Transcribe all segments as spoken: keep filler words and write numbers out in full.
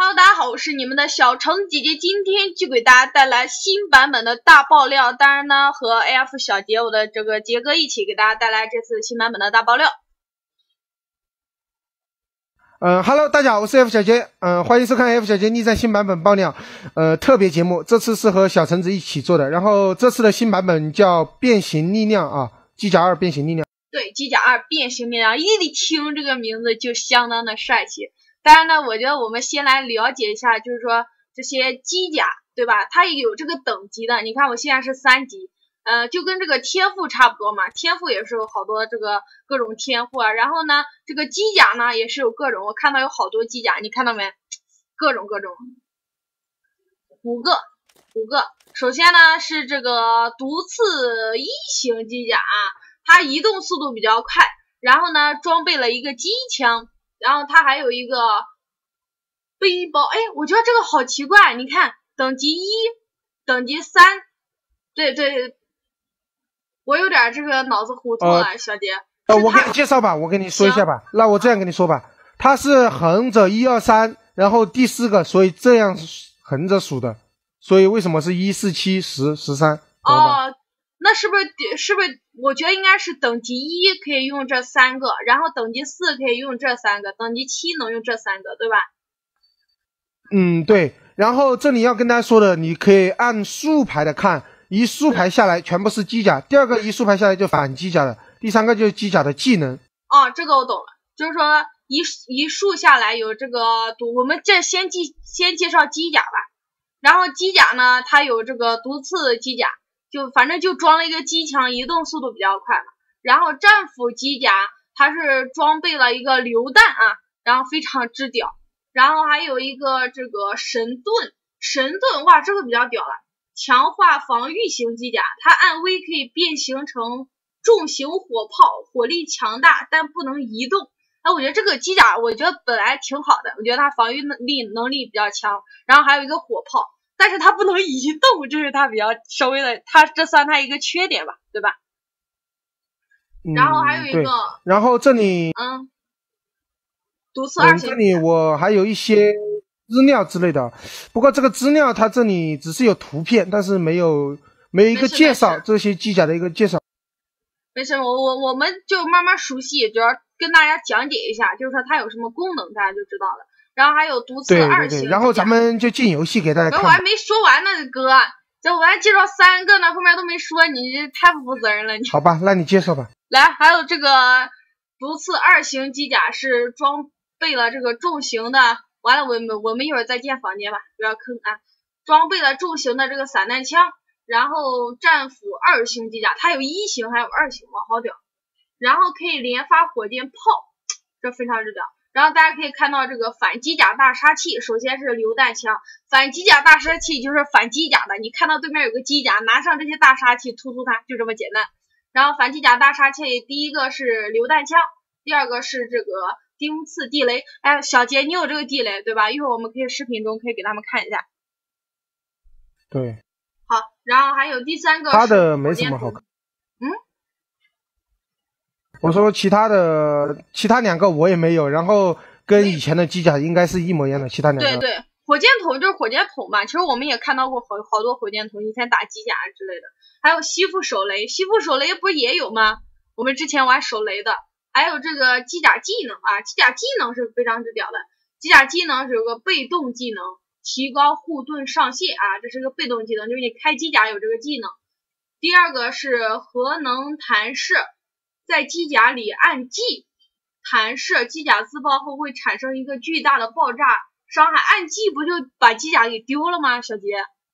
Hello， 大家好，我是你们的小橙姐姐，今天就给大家带来新版本的大爆料。当然呢，和 A F 小杰我的这个杰哥一起给大家带来这次新版本的大爆料。 嗯、呃、，Hello， 大家好，我是 F 小杰，嗯、呃，欢迎收看 F 小杰逆战新版本爆料，呃，特别节目，这次是和小橙子一起做的。然后这次的新版本叫变形力量啊，机甲二变形力量。 对，机甲二变形力量，一听这个名字就相当的帅气。当然呢，我觉得我们先来了解一下，就是说这些机甲，对吧？它也有这个等级的。你看我现在是三级，呃，就跟这个天赋差不多嘛。天赋也是有好多这个各种天赋啊。然后呢，这个机甲呢也是有各种，我看到有好多机甲，你看到没？各种各种，五个，五个。首先呢是这个毒刺一型机甲，它移动速度比较快，然后呢装备了一个机枪。然后它还有一个背包，哎，我觉得这个好奇怪，你看等级一，等级三，对对，我有点这个脑子糊涂了，呃、小杰。 呃，我给你介绍吧，我跟你说一下吧。那我这样跟你说吧，它是横着一二三，然后第四个，所以这样横着数的，所以为什么是一四七十十三？ 哦，那是不是是不是？我觉得应该是等级一可以用这三个，然后等级四可以用这三个，等级七能用这三个，对吧？ 嗯，对。然后这里要跟大家说的，你可以按竖排的看，一竖排下来全部是机甲，第二个一竖排下来就反机甲的，第三个就是机甲的技能。 哦，这个我懂了，就是说一一竖下来有这个毒，我们这先介先介绍机甲吧。然后机甲呢，它有这个毒刺机甲。就反正就装了一个机枪，移动速度比较快嘛。然后战斧机甲它是装备了一个榴弹啊，然后非常之屌。然后还有一个这个神盾，神盾哇，这个比较屌了，强化防御型机甲，它按 V 可以变形成重型火炮，火力强大但不能移动。哎，我觉得这个机甲我觉得本来挺好的，我觉得它防御力能力比较强。然后还有一个火炮。但是它不能移动，这是它比较稍微的，它这算它一个缺点吧，对吧？ 嗯、 然后还有一个， 然后这里， 嗯，毒刺二型、 嗯，这里我还有一些资料之类的，不过这个资料它这里只是有图片，但是没有没有一个介绍这些机甲的一个介绍。 没事，我我我们就慢慢熟悉，主要跟大家讲解一下，就是说它有什么功能，大家就知道了。然后还有毒刺二型， 对对对，然后咱们就进游戏给大家看。 我还没说完呢，哥，这我还介绍三个呢，后面都没说，你这太不负责任了。你好吧，那你介绍吧。 来，还有这个毒刺二型机甲是装备了这个重型的，完了我们我们一会儿再建房间吧，不要坑啊。装备了重型的这个散弹枪，然后战斧二型机甲，它有一型还有二型，哇，好屌。然后可以连发火箭炮，这非常之屌。然后大家可以看到这个反机甲大杀器，首先是榴弹枪，反机甲大杀器就是反机甲的，你看到对面有个机甲，拿上这些大杀器突突它，就这么简单。然后反机甲大杀器第一个是榴弹枪，第二个是这个钉刺地雷。哎，小杰你有这个地雷对吧？一会儿我们可以视频中可以给他们看一下。 对。 好，然后还有第三个是他的没什么好看。 嗯。 我说其他的其他两个我也没有，然后跟以前的机甲应该是一模一样的，其他两个。 对对，火箭筒就是火箭筒嘛，其实我们也看到过好好多火箭筒，以前打机甲之类的。还有吸附手雷，吸附手雷不是也有吗？我们之前玩手雷的。还有这个机甲技能啊，机甲技能是非常之屌的。机甲技能是有个被动技能，提高护盾上限啊，这是个被动技能，就是你开机甲有这个技能。第二个是核能弹射。在机甲里按击弹射，机甲自爆后会产生一个巨大的爆炸伤害，按击不就把机甲给丢了吗？小杰？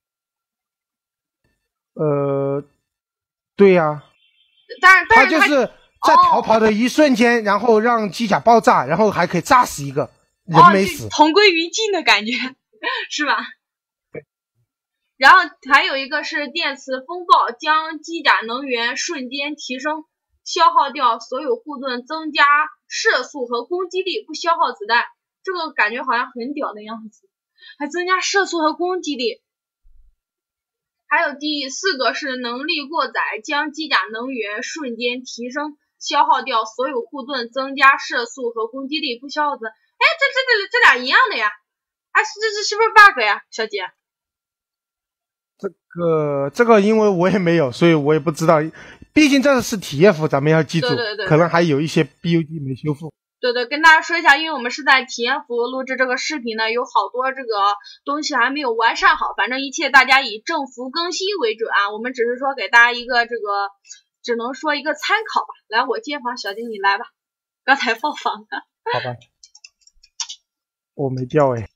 呃，对呀、啊。 但是但是他就是在逃跑的一瞬间，哦、然后让机甲爆炸，然后还可以炸死一个人没死， 哦、同归于尽的感觉，是吧？然后还有一个是电磁风暴，将机甲能源瞬间提升。消耗掉所有护盾，增加射速和攻击力，不消耗子弹，这个感觉好像很屌的样子，还增加射速和攻击力。还有第四个是能力过载，将机甲能源瞬间提升，消耗掉所有护盾，增加射速和攻击力，不消耗子弹。哎，这这这这俩一样的呀。 哎，这这是不是 bug 呀，小姐？ 这个这个，因为我也没有，所以我也不知道。毕竟这是体验服，咱们要记住， 对对对， 可能还有一些 B U D 没修复。 对对，跟大家说一下，因为我们是在体验服录制这个视频呢，有好多这个东西还没有完善好，反正一切大家以正服更新为准啊。我们只是说给大家一个这个，只能说一个参考吧。来，我接房，小丁你来吧。刚才爆房的。 好吧。我没掉哎。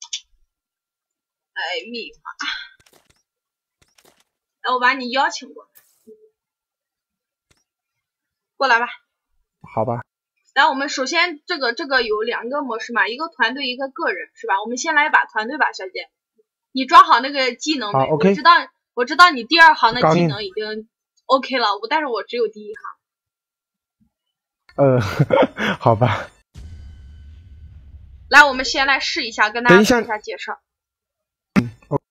哎，密码。来，我把你邀请过来。过来吧。 好吧。 然后我们首先这个这个有两个模式嘛，一个团队，一个个人，是吧？我们先来一把团队吧，小姐。你装好那个技能没？ 好 ，OK。 我知道，我知道你第二行的技能已经 OK 了，我但是我只有第一行。呃，好吧。 来，我们先来试一下，跟大家做一下介绍。 嗯。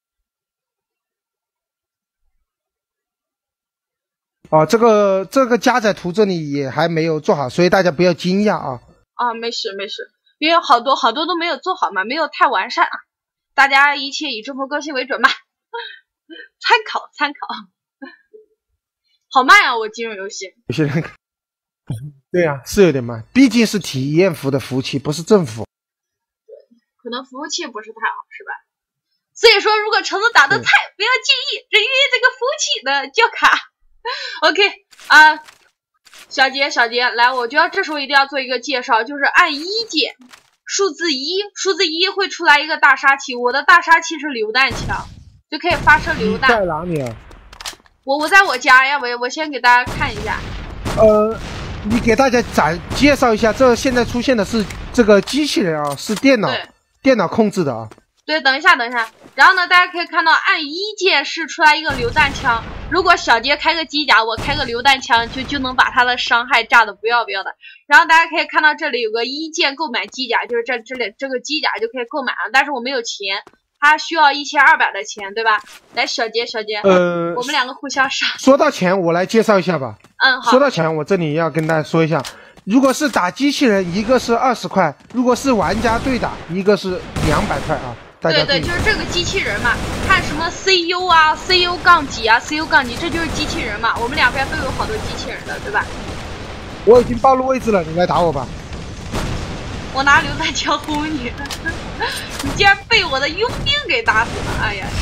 哦，这个这个加载图这里也还没有做好，所以大家不要惊讶啊。 啊，没事没事，因为好多好多都没有做好嘛，没有太完善啊。大家一切以正服更新为准吧，参考参考。好慢啊，我进入游戏。 有些人，对呀、啊，是有点慢，毕竟是体验服的服务器，不是正服。 可能服务器不是太好，是吧？所以说，如果橙子打的菜，不要介意，这因为这个服务器的叫卡。OK 啊、呃，小杰小杰来，我觉得这时候一定要做一个介绍，就是按一键，数字一，数字一会出来一个大杀器，我的大杀器是榴弹枪，就可以发射榴弹。 在哪里啊？ 我我在我家呀，我我先给大家看一下。 呃，你给大家展介绍一下，这现在出现的是这个机器人啊，是电脑电脑控制的啊。 对，等一下，等一下。然后呢，大家可以看到按一键是出来一个榴弹枪。如果小杰开个机甲，我开个榴弹枪，就就能把他的伤害炸的不要不要的。然后大家可以看到这里有个一键购买机甲，就是这这里这个机甲就可以购买了，但是我没有钱，他需要一千二百的钱，对吧？来，小杰小杰， 呃， 我们两个互相杀。 说到钱，我来介绍一下吧。 嗯，好。 说到钱，我这里要跟大家说一下，如果是打机器人，一个是二十块；如果是玩家对打，一个是两百块啊。 对对，就是这个机器人嘛，看什么 C U 啊 ，C U 杠几啊 ，C U 杠几，这就是机器人嘛。我们两边都有好多机器人的，对吧？ 我已经暴露位置了，你来打我吧。 我拿榴弹枪轰你，你竟然被我的佣兵给打死了！哎呀！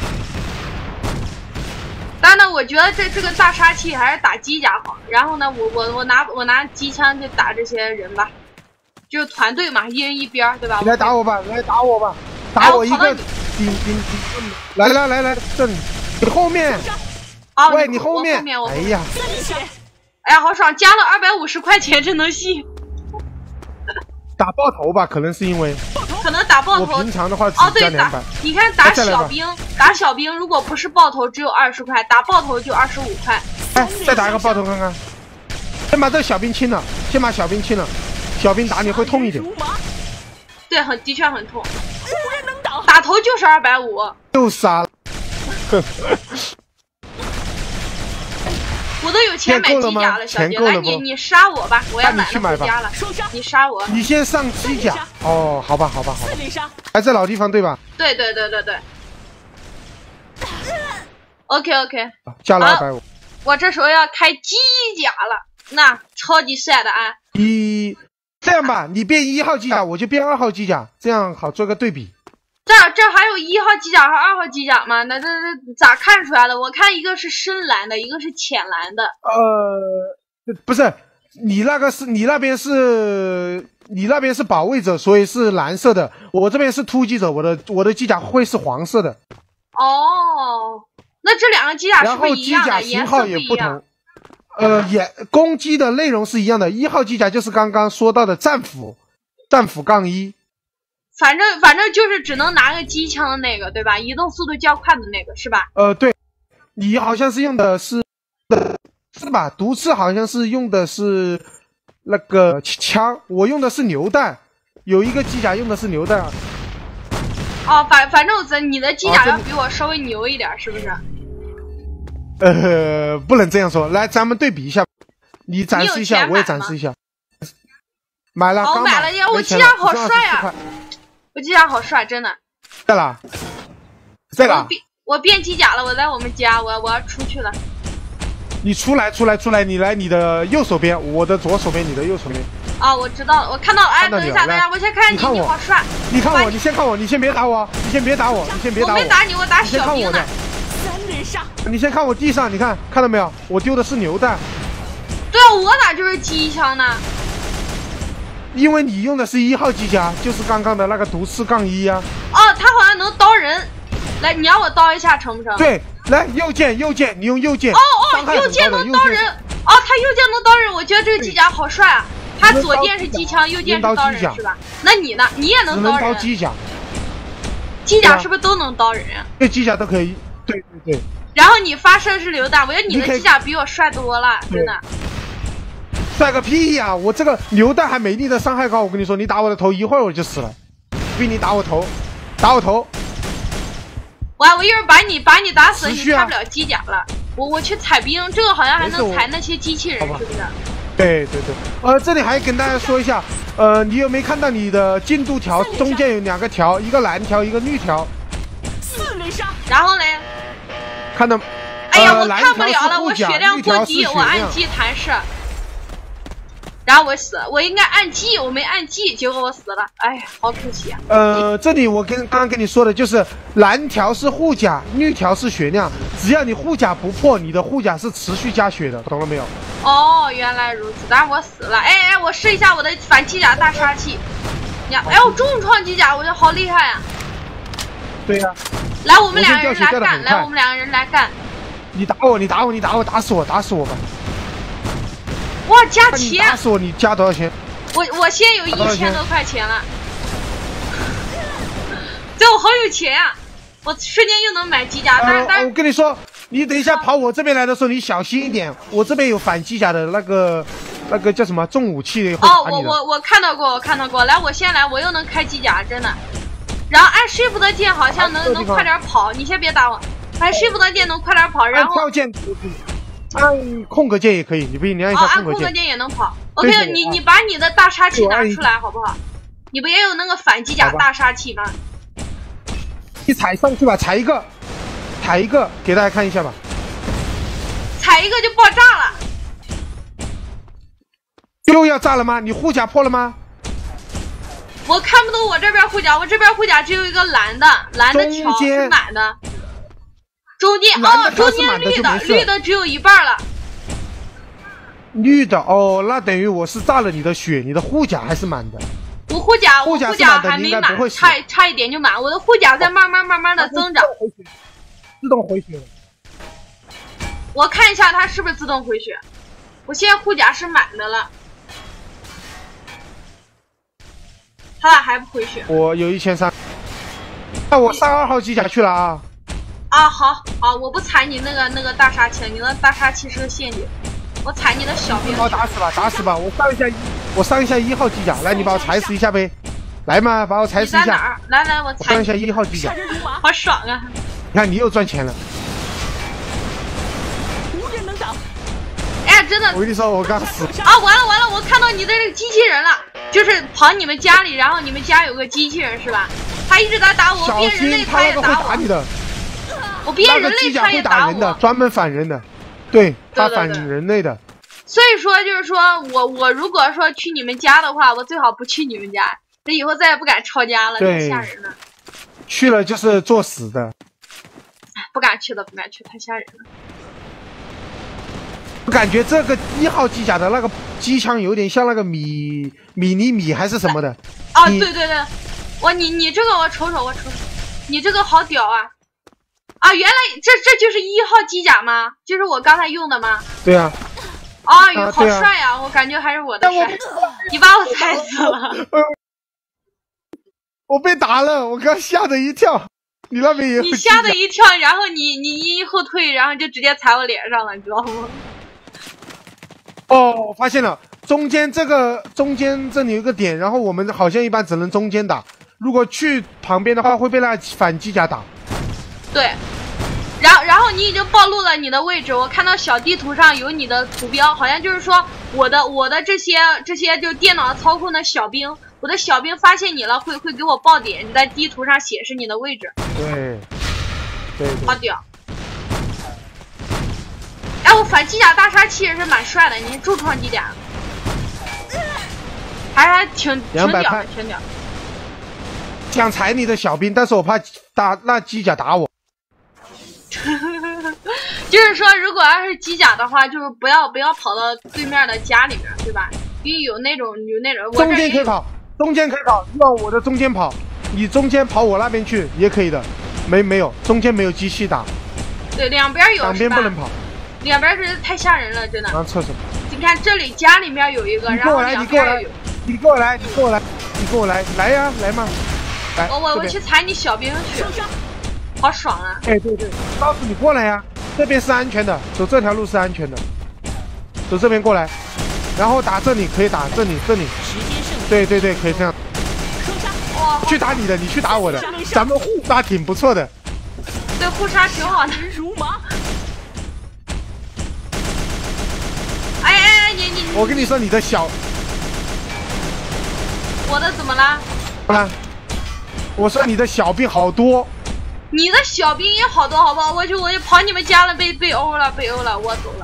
当然呢，我觉得这这个大杀器还是打机甲好。然后呢，我我我拿我拿机枪就打这些人吧，就是团队嘛，一人一边，对吧？ 你来打我吧，来打我吧。打我一个顶顶顶！来来来来，这里，你后面。 啊， 喂， 你后面。哎呀， 哎呀，好爽，加了二百五十块钱，真能信。 打爆头吧，可能是因为。 可能打爆头。 我平常的话只加两百。哦， 你看打小兵，打小兵如果不是爆头只有二十块，打爆头就二十五块。 哎，再打一个爆头看看。先把这个小兵清了，先把小兵清了，小兵打你会痛一点。 对，很的确很痛。打头就是二百五， 又杀了。 我都有钱买机甲了，小姐，来你你杀我吧，我要买了回家了。你杀我， 你先上机甲。哦，好吧，好吧，好吧。还在老地方对吧？ 对对对对对。OK OK。 加了二百五。 我这时候要开机甲了，那超级帅的啊！ 一。这样吧，你变一号机甲，我就变二号机甲，这样好做个对比。 这这还有一号机甲和二号机甲吗？那这这咋看出来的？我看一个是深蓝的，一个是浅蓝的。 呃，不是，你那个是你那边是你那边是保卫者，所以是蓝色的。我这边是突击者，我的我的机甲会是黄色的。 哦，那这两个机甲是不是一样的？ 然后机甲型号也不同。呃，也攻击的内容是一样的。一号机甲就是刚刚说到的战斧，战斧杠一。 反正反正就是只能拿个机枪的那个，对吧？移动速度较快的那个是吧？ 呃，对，你好像是用的是是吧？毒刺好像是用的是那个枪，我用的是榴弹。有一个机甲用的是榴弹。 哦，反反正咱你的机甲要比我稍微牛一点，是不是？ 呃，不能这样说。来，咱们对比一下，你展示一下，我也展示一下。买了， 哦， 刚买了呀！我机甲好帅啊！我我机甲好帅，真的。 在哪？在哪？ 我变我变机甲了，我在我们家，我我要出去了。 你出来，出来，出来！你来你的右手边，我的左手边，你的右手边。 啊，我知道了，我看到了。哎，等一下，等一下，我先看你，你好帅。 你看我，你先看我，你先别打我，你先别打我，你先别打我。 我没打你，我打小兵呢。 三连杀。 你先看我地上，你看看到没有？我丢的是榴弹。 对啊，我咋就是机枪呢？ 因为你用的是一号机甲，就是刚刚的那个毒刺杠一啊。 哦，他好像能刀人。来，你让我刀一下成不成？ 对，来右键右键，你用右键。 哦哦，右键能刀人。哦，他右键能刀人，我觉得这个机甲好帅啊。他左键是机枪，右键是刀人是吧？那你呢？你也能刀人？ 能刀机甲。 机甲是不是都能刀人啊？ 对，机甲都可以。对对对。 然后你发射是榴弹，我觉得你的机甲比我帅多了，真的。 帅个屁呀！我这个榴弹还没你的伤害高，我跟你说，你打我的头，一会儿我就死了。逼你打我头，打我头。 我我一会儿把你把你打死，你开不了机甲了。我我去踩兵，这个好像还能踩那些机器人，是不是？ 对对对。呃，这里还跟大家说一下，呃，你有没有看到你的进度条中间有两个条，一个蓝条，一个绿条？ 四连杀。 然后呢？ 看到？ 哎呀，我看不了了，我血量过低，我按 G 弹射。然后我死，我应该按 G， 我没按 G， 结果我死了，哎呀，好可惜啊。 呃，这里我跟刚刚跟你说的就是，蓝条是护甲，绿条是血量，只要你护甲不破，你的护甲是持续加血的，懂了没有？ 哦，原来如此，但是我死了。哎哎，我试一下我的反机甲大杀器。你看，哎，我重创机甲，我觉得好厉害呀、啊。 对呀、啊。 来，我们两个人来干，来，我们两个人来干。 你打我，你打我，你打我，打死我，打死我吧！ 哇，加钱！ 打死我，你加多少钱？ 我我现在有一千多块钱了，这我好有钱呀、啊！我瞬间又能买机甲，但是、呃、但是我跟你说，你等一下跑我这边来的时候，你小心一点，我这边有反机甲的那个那个叫什么重武器的。 哦，我我我看到过，我看到过。来，我先来，我又能开机甲，真的。然后按 Shift 键好像能能快点跑，你先别打我。按 Shift 键能快点跑，然后按跳键。按空格键也可以，你不你按一下空格键。 哦，按空格键也能跑。OK， 你你把你的大杀器拿出来好不好？你不也有那个反机甲大杀器吗？ 你踩上去吧，踩一个，踩一个，给大家看一下吧。 踩一个就爆炸了。 又要炸了吗？你护甲破了吗？ 我看不懂我这边护甲，我这边护甲只有一个蓝的，蓝的条是满的。中间哦，中间绿的，绿的只有一半了。 绿的哦，那等于我是炸了你的血，你的护甲还是满的。 我护甲，我护甲还没满，差差一点就满。我的护甲在慢慢慢慢的增长。 自动回血。 我看一下它是不是自动回血。我现在护甲是满的了。他俩还不回血？ 我有一千三。那我上二号机甲去了啊。 啊，好好，我不踩你那个那个大杀器，你那大杀器是个陷阱，我踩你的小兵。 把我打死吧，打死吧！我上一下，我上一下一号机甲，来，你把我踩死一下呗，来嘛，把我踩死一下。 来来，我踩上一下一号机甲， 好爽啊！ 你看你又赚钱了。 无人能挡。 哎呀，真的！ 我跟你说，我刚死。 啊，完了完了，我看到你的这个机器人了，就是跑你们家里，然后你们家有个机器人是吧？他一直在打我，变人类他也打我。我变人类他也打我， 的专门反人的，对，他反人类的。 所以说就是说我我如果说去你们家的话，我最好不去你们家，这以后再也不敢抄家了，太吓人了。 去了就是作死的。 不敢去的，不敢去，太吓人了。 我感觉这个一号机甲的那个机枪有点像那个米米尼米还是什么的。 啊，对对对，我你你这个我瞅瞅，我瞅瞅，你这个好屌啊！啊，原来这这就是一号机甲吗？就是我刚才用的吗？ 对啊。 啊，好帅呀、啊啊！我感觉还是我的帅。你把我踩死了。 我被打了，我刚吓得一跳。你那边也有。 你吓得一跳，然后你你一后退，然后就直接踩我脸上了，你知道吗？ 哦，我发现了，中间这个中间这里有个点，然后我们好像一般只能中间打，如果去旁边的话会被那反机甲打。 对，然后然后你已经暴露了你的位置，我看到小地图上有你的图标，好像就是说我的我的这些这些就电脑操控的小兵我的小兵发现你了，会会给我报点，你在地图上显示你的位置。 对，对对。 好屌！哎，我反机甲大杀器也是蛮帅的，你重创机甲，还是挺挺屌的，挺屌。 想踩你的小兵，但是我怕打那机甲打我。 就是说，如果要是机甲的话，就是不要不要跑到对面的家里面，对吧？因为有那种有那种。 中间可以跑，中间可以跑，往我的中间跑，你中间跑我那边去也可以的。没没有，中间没有机器打。 对，两边有。 两边不能跑。 两边是太吓人了，真的。 上厕所。 你看这里家里面有一个，然后两边有。 你跟我来，你跟我来，你跟我来，来呀，来嘛。来。 我我我去踩你小兵去。好爽啊！ 哎，对对，告诉你过来呀，这边是安全的，走这条路是安全的，走这边过来，然后打这里可以打这里这里，对对对，可以这样。 哇！ 去打你的，你去打我的，咱们互杀挺不错的。 对，互杀挺好的。 如麻。 哎哎哎，你你我跟你说，你的小， 我的怎么了？ 怎么了？我说你的小兵好多。 你的小兵也好多，好不好？我就我就跑你们家了，被被欧了，被欧了，我走了。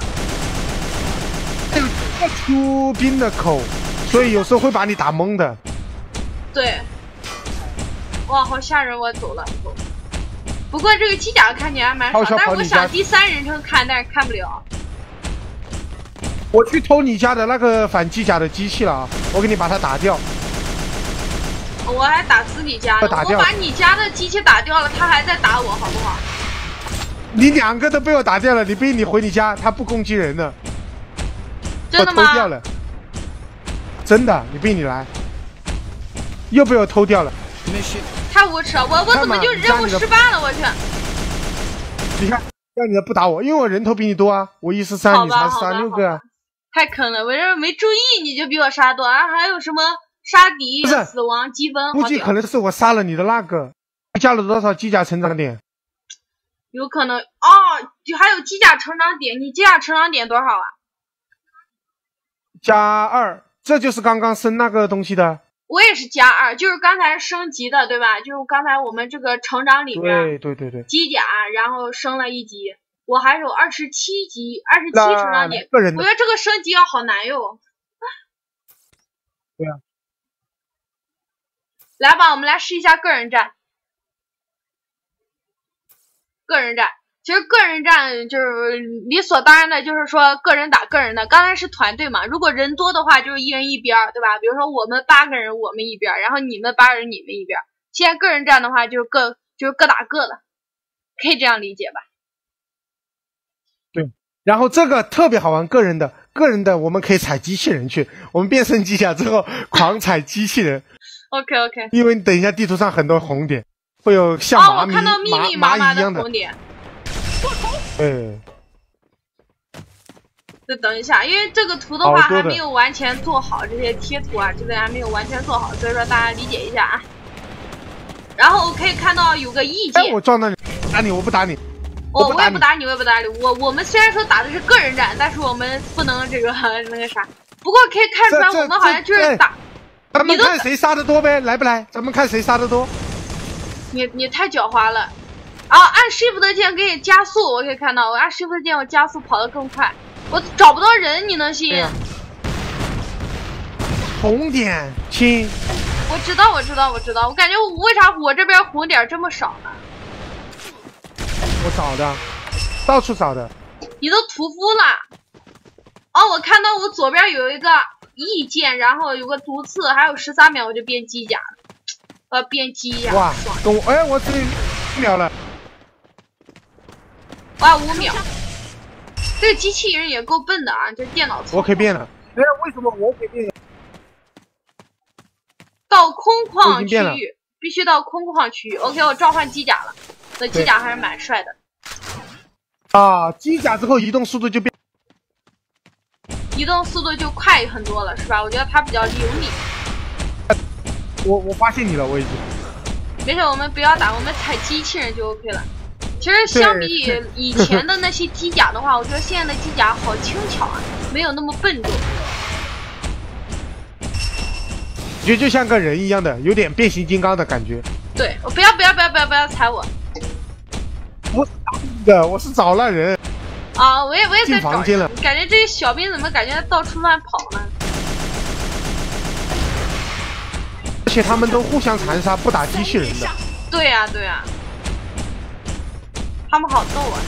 出兵的口，所以有时候会把你打懵的。 对。哇，好吓人！我走了，走了。不过这个机甲看起来还蛮爽，但是我想第三人称看，但是看不了。 我去偷你家的那个反机甲的机器了啊！我给你把它打掉。 我还打自己家呢，我把你家的机器打掉了，他还在打我，好不好？ 你两个都被我打掉了，你逼你回你家，他不攻击人的。 真的吗？ 我偷掉了，真的，你逼你来，又被我偷掉了。 太无耻了，我我怎么就任务失败了？我去！ 你看，让你的不打我，因为我人头比你多啊，我一十三，你才杀六个啊。 太坑了，我这没注意你就比我杀多啊！还有什么？杀敌、死亡积分， 估计可能是我杀了你的那个，加了多少机甲成长点？ 有可能哦，就还有机甲成长点，你机甲成长点多少啊？ 加二，这就是刚刚升那个东西的。 我也是加二，就是刚才升级的，对吧？就是刚才我们这个成长里面， 对对对对， 机甲然后升了一级，我还有二十七级，二十七成长点，我觉得这个升级要好难哟。 对啊。 来吧，我们来试一下个人战。个人战，其实个人战就是理所当然的，就是说个人打个人的。刚才是团队嘛，如果人多的话，就是一人一边，对吧？比如说我们八个人，我们一边，然后你们八人，你们一边。现在个人战的话，就是各就是各打各的，可以这样理解吧？ 对。然后这个特别好玩，个人的，个人的我们可以踩机器人去，我们变身机甲之后狂踩机器人。 OK OK， 因为你等一下地图上很多红点，会有像麻哦，我看到密密麻麻的红点。 对。 再等一下，因为这个图的话还没有完全做好，这些贴图啊之类还没有完全做好，所以说大家理解一下啊。然后我可以看到有个意见。 哎，我撞到你，打你，我不打你。 我我也不打你，我也不打你。我我们虽然说打的是个人战，但是我们不能这个那个啥。不过可以看出来，我们好像就是打。 咱们看谁杀的多呗，来不来？咱们看谁杀的多。 你你太狡猾了，啊！按 Shift 键可以加速，我可以看到，我按 Shift 键我加速跑得更快。我找不到人，你能信？ 红点亲。 我知道，我知道，我知道。我感觉我为啥我这边红点这么少呢？ 我找的，到处找的。 你都屠夫了？哦，我看到我左边有一个。意见，然后有个毒刺，还有十三秒我就变机甲了，呃，变机甲。 哇，跟我哎，我只有五秒了。 哇，五秒！这个机器人也够笨的啊，这电脑。 我可以变了。哎，为什么我可以变了？ 到空旷区域，必须到空旷区域。OK， 我召唤机甲了，这机甲还是蛮帅的。 啊，机甲之后移动速度就变。 移动速度就快很多了，是吧？我觉得它比较灵敏。 我我发现你了，我已经。 没事，我们不要打，我们踩机器人就 OK 了。其实相比以前的那些机甲的话，我觉得现在的机甲好轻巧啊，没有那么笨重。 觉得就像个人一样的，有点变形金刚的感觉。 对，我不要不要不要不要不要踩我！ 我是的，我是找了人。 啊，我也我也在进房间了。 感觉这些小兵怎么感觉到处乱跑呢？ 而且他们都互相残杀，不打机器人的。 对呀、啊、对呀、啊，他们好逗啊！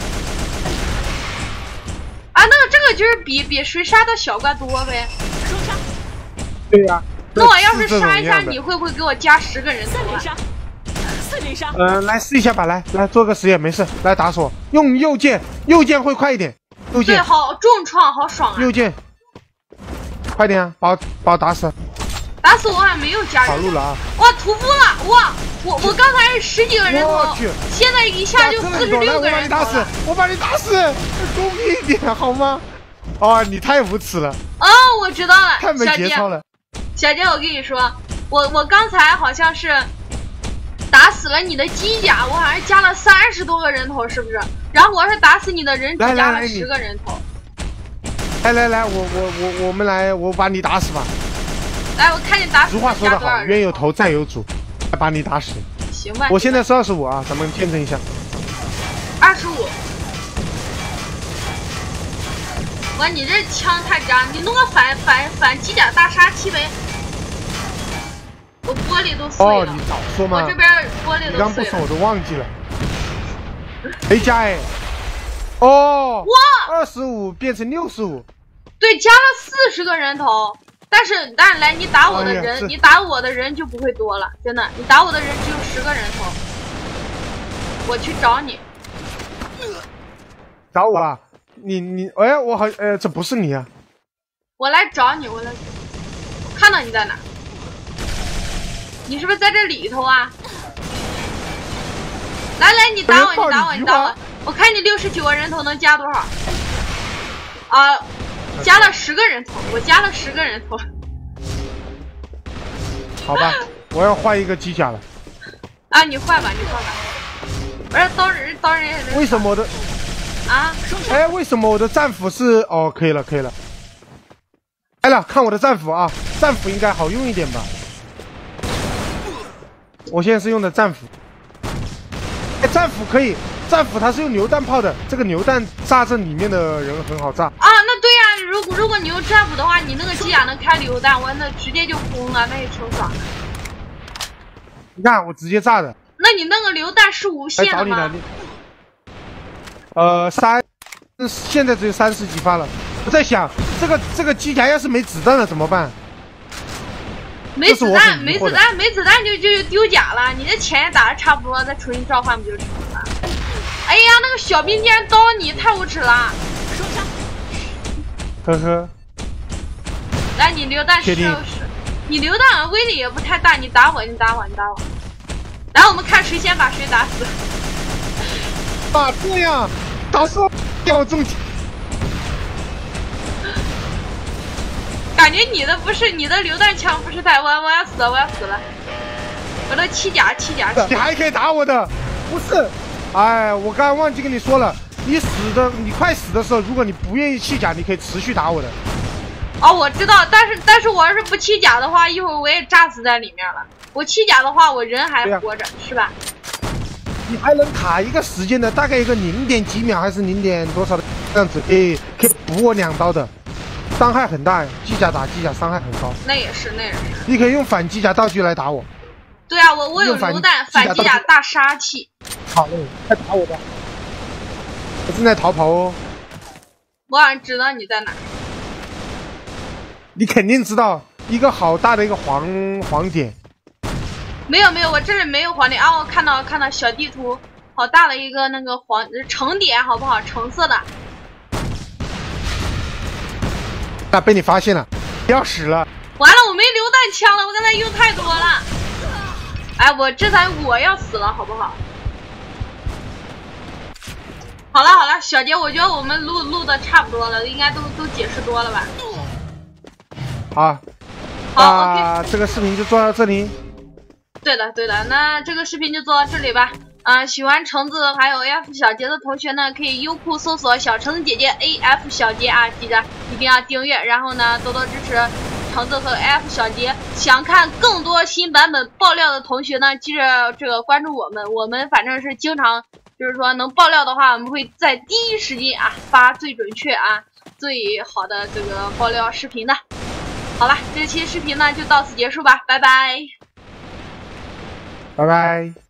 啊，那个这个就是比比谁杀的小怪多呗。 双杀。 对呀、啊。 那我要是杀一下，你会不会给我加十个人头啊？ 三连杀。四连杀。 嗯、呃，来试一下吧，来来做个实验，没事，来打死我，用右键，右键会快一点。右键。 对，好重创，好爽啊！ 右键。快点啊，把我把我打死。 打死我还没有加人。 跑路了啊！ 哇，屠夫了！哇，我我刚才是十几个人头，现在一下就四十六个人头了。 我把你打死，我把你打死，公平一点好吗？哦，你太无耻了。 哦，我知道了， 太没节操了。 小姐，我跟你说，我我刚才好像是打死了你的机甲，我好像加了三十多个人头，是不是？然后我是打死你的人只加了十个人头。 来来来，我我我我们来，我把你打死吧。 来，我看你打死。 俗话说得好，冤有头债有主，把你打死。 行吧。 我现在是二十五啊，咱们见证一下。 二十五。哇，你这枪太渣，你弄个反反反机甲大杀器呗。我玻璃都碎了。 哦，你早说嘛！ 我这边玻璃都碎了。 你刚不说我都忘记了。没加哎。哦。 哇！ 二十五变成六十五。 对，加了四十个人头。但是，但是来你打我的人，哎、你打我的人就不会多了，真的，你打我的人只有十个人头。我去找你。 找我啊？你你哎，我好呃，这不是你啊。 我来找你，我来。我看到你在哪？你是不是在这里头啊？来来，你打我，你打我，你打我！我看你六十九个人头能加多少？啊。加了十个人头，我加了十个人头。 好吧，我要换一个机甲了。 啊，你换吧，你换吧。不是刀人，刀人也能。 为什么我的？ 啊？ 哎，为什么我的战斧是？哦，可以了，可以了。来了，看我的战斧啊，战斧应该好用一点吧？我现在是用的战斧。哎，战斧可以，战斧它是用榴弹炮的，这个榴弹炸这里面的人很好炸。 啊，那对呀、啊，如果如果你用战斧的话，你那个机甲能开榴弹，我那直接就轰了，那也挺爽的。 你看我直接炸的。 那你那个榴弹是无限的吗？ 呃，三，现在只有三十几发了。我在想，这个这个机甲要是没子弹了怎么办？ 没子弹，没子弹，没子弹就就丢甲了。你这钱也打的差不多，再重新召唤不就成了？哎呀，那个小兵竟然刀你，太无耻了！ 双杀。 呵呵。 来，你榴弹试试。你榴弹威力也不太大，你打我，你打我，你打我。来，我们看谁先把谁打死。 啊，这样，打死我，要中奖。 感觉你的不是你的榴弹枪不是太，我我要死了，我要死了。我的气甲气甲。 你还可以打我的，不是？哎，我刚刚忘记跟你说了，你死的，你快死的时候，如果你不愿意弃甲，你可以持续打我的。 哦，我知道，但是但是我要是不弃甲的话，一会儿我也炸死在里面了。我弃甲的话，我人还活着，是吧？ 你还能卡一个时间的，大概一个零点几秒还是零点多少的这样子，可以可以补我两刀的，伤害很大，机甲打机甲伤害很高。 那也是，那也是。 你可以用反机甲道具来打我。 对啊，我我有榴弹，反机甲大杀器。 好嘞，快打我吧！我正在逃跑哦。 我好像知道你在哪。 你肯定知道，一个好大的一个黄黄点。 没有没有，我这里没有黄点啊！我看到看到小地图，好大的一个那个黄橙点，好不好？橙色的。 啊，被你发现了，要死了！ 完了，我没榴弹枪了，我刚才用太多了。哎，我这才我要死了，好不好？好了好了，小杰，我觉得我们录录的差不多了，应该都都解释多了吧？ 好， 好， 啊，这个视频就做到这里。 对的对的，那这个视频就做到这里吧。啊、呃，喜欢橙子还有 A F 小杰的同学呢，可以优酷搜索小橙子姐姐 A F 小杰啊，记得一定要订阅，然后呢多多支持橙橙子和 F 小杰。想看更多新版本爆料的同学呢，记着这个关注我们，我们反正是经常就是说能爆料的话，我们会在第一时间啊发最准确啊最好的这个爆料视频的。好了，这期视频呢就到此结束吧，拜拜， 拜拜。